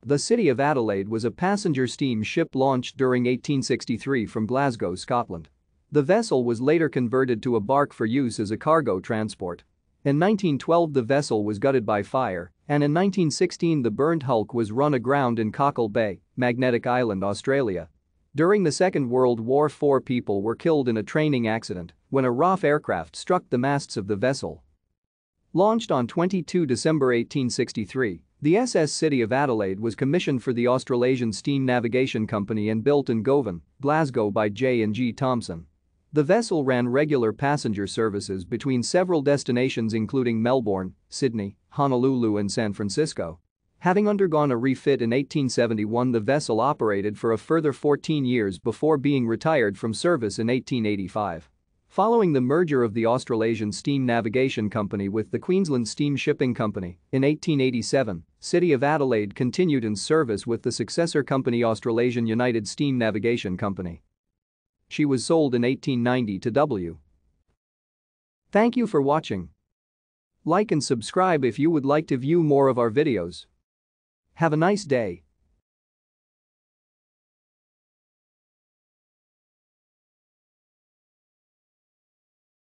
The City of Adelaide was a passenger steamship launched during 1863 from Glasgow, Scotland. The vessel was later converted to a barque for use as a cargo transport. In 1912 the vessel was gutted by fire, and in 1916 the burnt hulk was run aground in Cockle Bay, Magnetic Island, Australia. During the Second World War 4 people were killed in a training accident when a RAAF aircraft struck the masts of the vessel. Launched on 22 December 1863, the SS City of Adelaide was commissioned for the Australasian Steam Navigation Company and built in Govan, Glasgow by J&G Thomson. The vessel ran regular passenger services between several destinations including Melbourne, Sydney, Honolulu and San Francisco. Having undergone a refit in 1871, the vessel operated for a further 14 years before being retired from service in 1885. Following the merger of the Australasian Steam Navigation Company with the Queensland Steam Shipping Company in 1887, City of Adelaide continued in service with the successor company Australasian United Steam Navigation Company. She was sold in 1890 to W. Thank you for watching. Like and subscribe if you would like to view more of our videos. Have a nice day.